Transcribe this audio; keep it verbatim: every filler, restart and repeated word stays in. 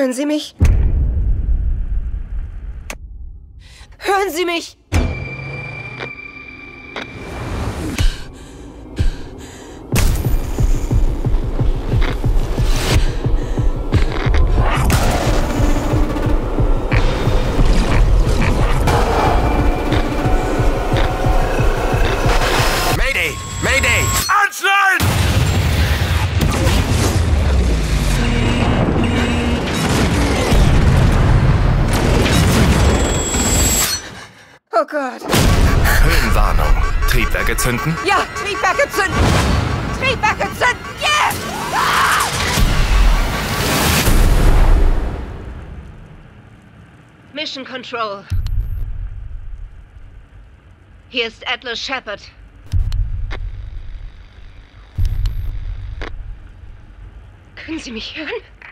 Hören Sie mich? Hören Sie mich! Mayday! Mayday! Anschnallen! Oh Gott. Höhenwarnung. Triebwerke zünden? Ja, Triebwerke zünden! Triebwerke zünden! Yes! Ah! Mission Control. Hier ist Atlas Shepard. Können Sie mich hören?